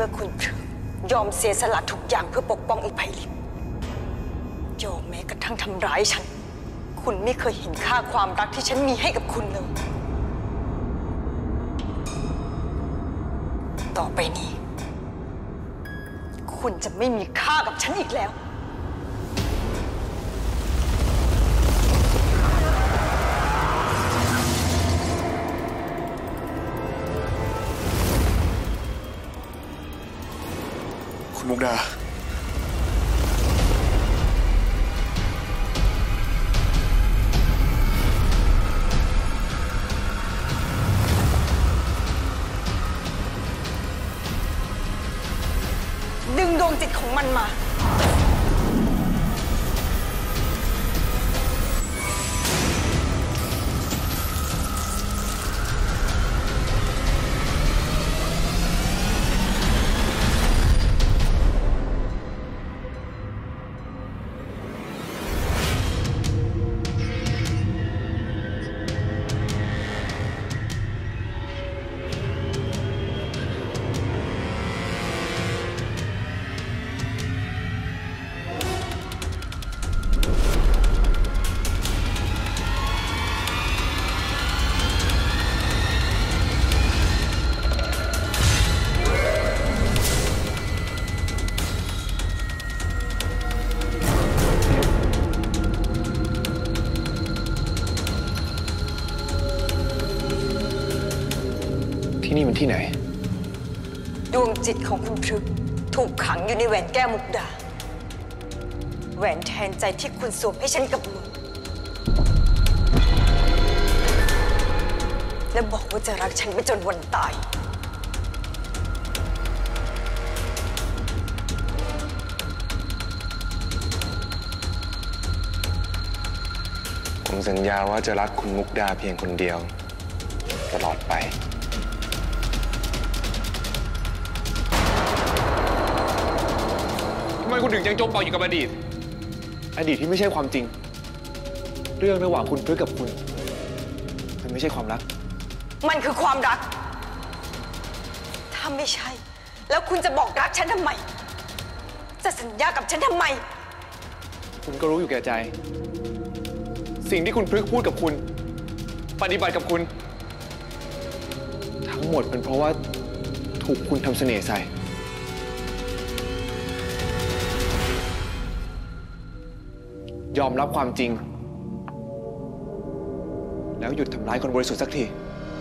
คุณยอมเสียสละทุกอย่างเพื่อปกป้องไอ้ไพลินยอมแม้กระทั่งทำร้ายฉันคุณไม่เคยเห็นค่าความรักที่ฉันมีให้กับคุณเลยต่อไปนี้คุณจะไม่มีค่ากับฉันอีกแล้วคุณมุกดาดึงดวงจิตของมันมาที่นี่มันที่ไหนดวงจิตของคุณพฤกษ์ถูกขังอยู่ในแหวนแก้วมุกดาแหวนแทนใจที่คุณสวมให้ฉันกับมือและบอกว่าจะรักฉันไปจนวันตายผมสัญญาว่าจะรักคุณมุกดาเพียงคนเดียวตลอดไปทำไมคุณถึงยังจมปลักอยู่กับอดีตที่ไม่ใช่ความจริงเรื่องระหว่างคุณพฤกษ์กับคุณมันไม่ใช่ความรักมันคือความรักถ้าไม่ใช่แล้วคุณจะบอกรักฉันทำไมจะสัญญากับฉันทำไมคุณก็รู้อยู่แก่ใจสิ่งที่คุณพฤกษ์พูดกับคุณปฏิบัติกับคุณทั้งหมดเป็นเพราะว่าถูกคุณทำเสน่ห์ใส่ยอมรับความจริงแล้วหยุดทำร้ายคนบริสุทธิ์สักที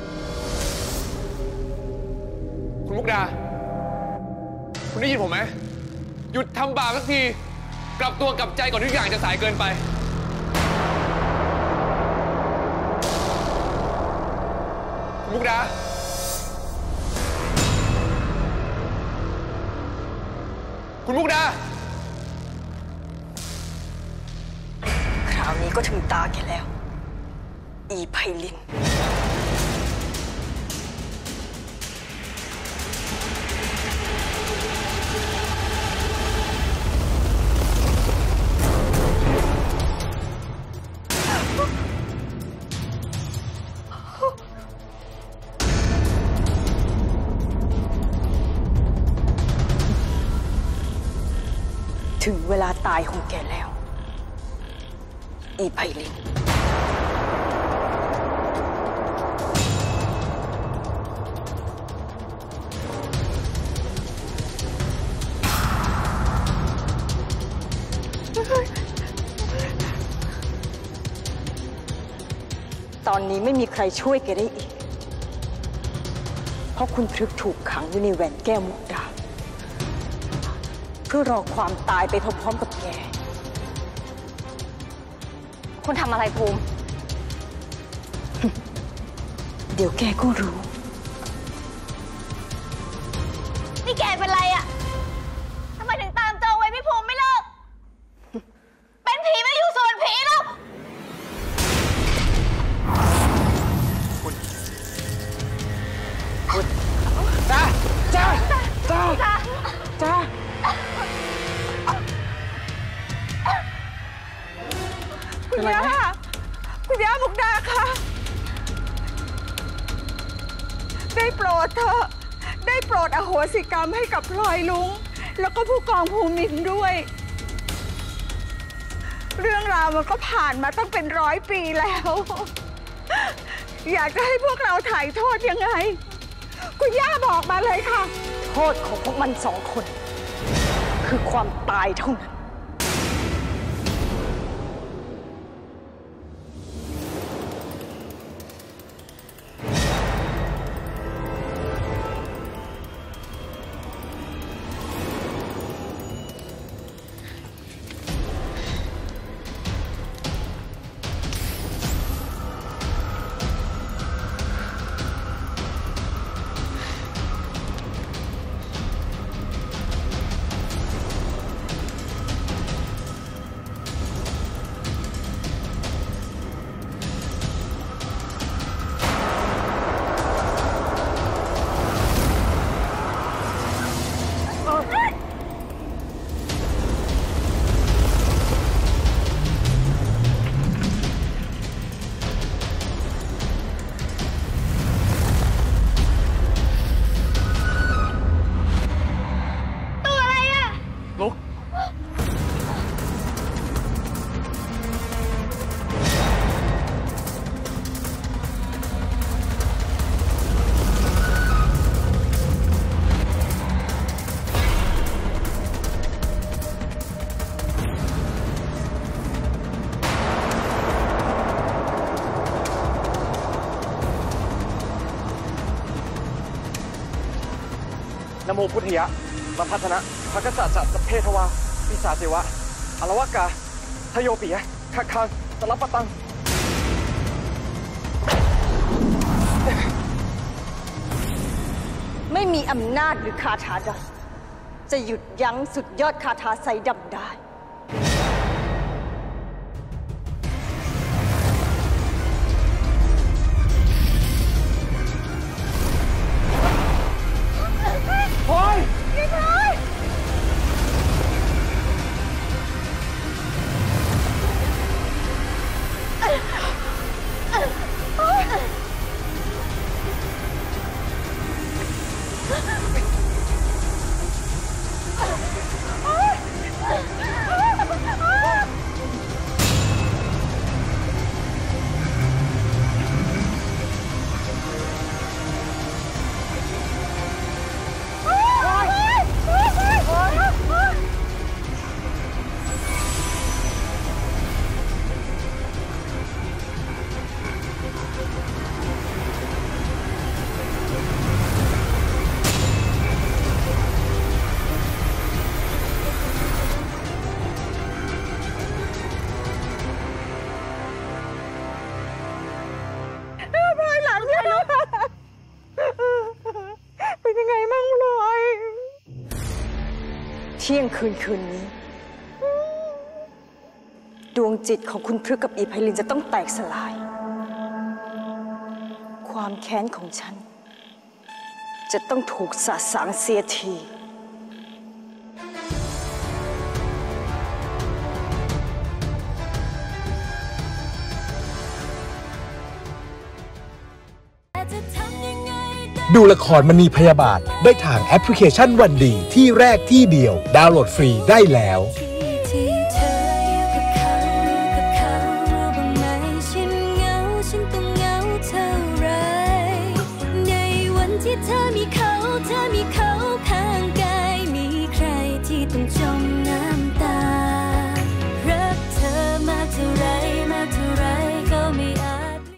คุณมุกดาคุณได้ยินผมไหมหยุดทำบาปสักทีกลับตัวกลับใจก่อนทุกอย่างจะสายเกินไปคุณมุกดาคุณมุกดาคราวนี้ก็ถึงตาแกแล้วอีไพลินถึงเวลาตายของแกแล้วอีไพลินตอนนี้ไม่มีใครช่วยแกได้อีกเพราะคุณพฤกษ์ถูกขังอยู่ในแหวนแก้วมุกดาเพื่อรอความตายไปพร้อมๆกับแกคุณทำอะไรภูมิเดี๋ยวแกก็รู้นี่แกเป็นไรอะทำไมถึงตามเจอไว้พี่ภูมิไม่เลิกเป็นผีไม่อยู่ส่วนผีแล้วคุณจ้าคุณย่ามุกดาค่ะได้โปรดเถอะได้โปรดอโหสิกรรมให้กับพลอยลุงแล้วก็ผู้กองภูมินทร์ด้วยเรื่องราวมันก็ผ่านมาตั้งเป็น100 ปีแล้วอยากจะให้พวกเราถ่ายโทษยังไงคุณย่าบอกมาเลยค่ะโทษของพวกมัน2 คนคือความตายเท่านั้นนะโมพุทธยะมาพัฒนะภกษะจัตสเพทวาปิสาเจวะอลวกาทโยปิยะคักคังสลับปะตังไม่มีอำนาจหรือคาถาใดจะหยุดยั้งสุดยอดคาถาไซดำได้พลอยพี่พลอย เป็นยังไงมั่งพลอยเที่ยงคืนนี้ดวงจิตของคุณพฤกษ์กับอีไพลินจะต้องแตกสลายความแค้นของฉันจะต้องถูกสาสางเสียทีดูละครมณีพยาบาทได้ทางแอปพลิเคชันวันดีที่แรกที่เดียวดาวน์โหลดฟรีได้แล้วที่เธอมีเขาข้างกายมีใครที่ต้องจมน้ำ